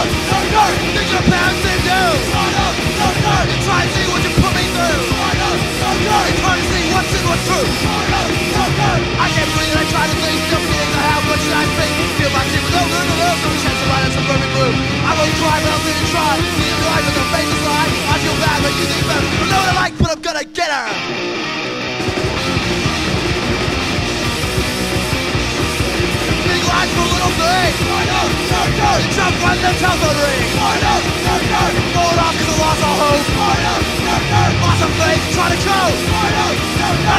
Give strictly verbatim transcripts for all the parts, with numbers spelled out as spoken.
no, no. Think your parents did do. No, no, no, no. You try to see what you put me through. No, no, no, no. You try to see what's in what's true. No, no, no, no. I can't believe that I try to think. Don't think I have what should I think. Feel my team with no good to love. No chance to ride at some perfect groove. I won't try, but I'll sit and try. See you drive with the faces lie. I feel bad, but you think better. I know what I like, but I'm gonna get her. Lies for little things. I know, no, no. You jump right in the telephone ring. I know, no, no. Throw it off cause I lost all hope. I know, no, no. Lost some faith, try to cope. I know, no, no.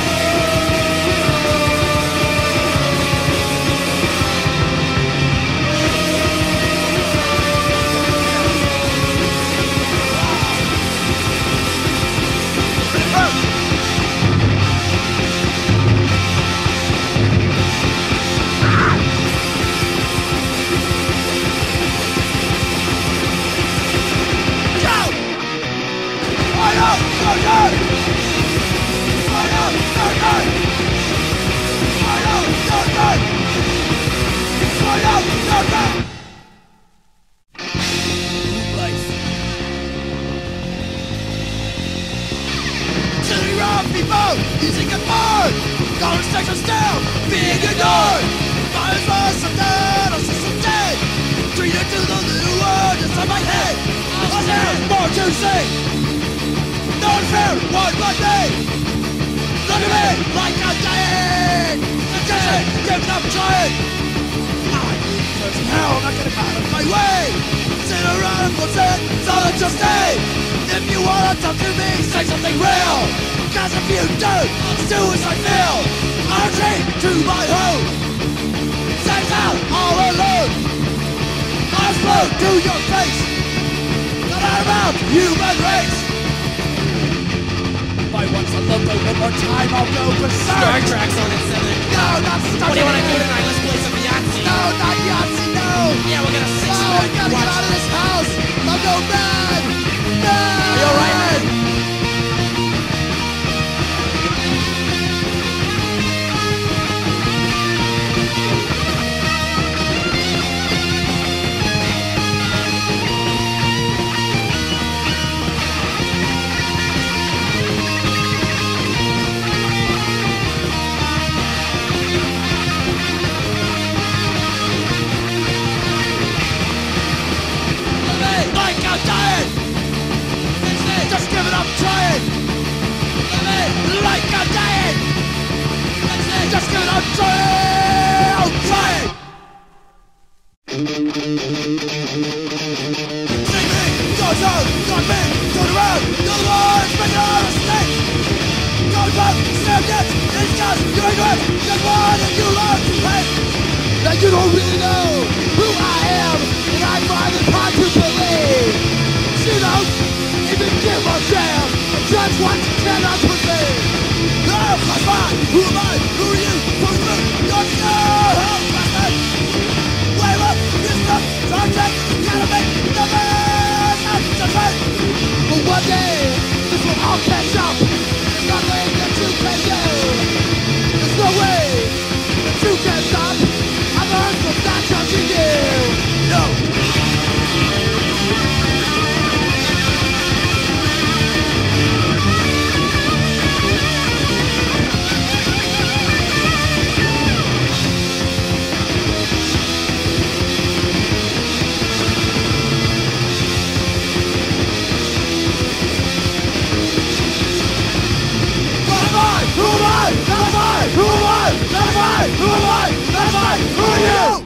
Using a board, conversation still being ignored. Might as well some dead or some dead. Treated to the little word inside my head. I said more to say. No fair, one like me. Look at me like I'm dying. Attention, giving up trying. I search hell, I'm not getting out of my way. Sit around and what's it? So let's just stay. If you wanna talk to me, say something real. Cause if you do, suicide feel. I'm chained to my home. Safe out all alone. I explode to your face. Not out about human race. By once I look one more time, I'll go berserk. Star Trek's on at seven. No, not Star Trek. What do you wanna do tonight? Let's play some Yahtzee. No, not Yahtzee, no. Yeah, we're gonna six Oh, I gotta get out of this house. I'll go mad. Mad. Are you alright, man? Just give it up, trying. Like I'm dying. Just give it up, trying. I'm trying. See me, goes out, got me, turn around. You're the one, make it all a mistake. Goes up, snap it, it's just, you regret. Just one, and you learn to pay. Now you don't really know who I am, and I find it hard to believe. You don't even give a damn. Judge what you cannot believe. Oh, my God, who am I? Who are you? Who's me? You're no help, bastard. Wave up, this stuff, project, gotta make the best of the fight. But one day, this will all catch up. There's nothing that you can do. There's no way that you can stop. I've learned from not judging you. No. Who am I? Not I! Who am I? Not I! Who am I? Not I! Who are you?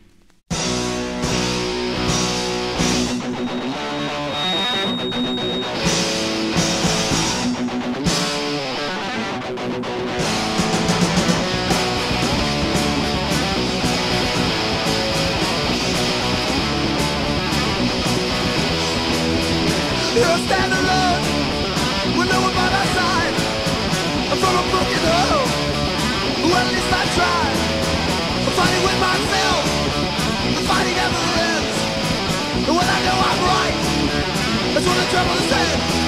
You'll stand alone with no one by my side. I'm from a broken home. Well, at least I tried. I'm fighting with myself. The fighting never ends. And when I know I'm right, that's when the trouble is in.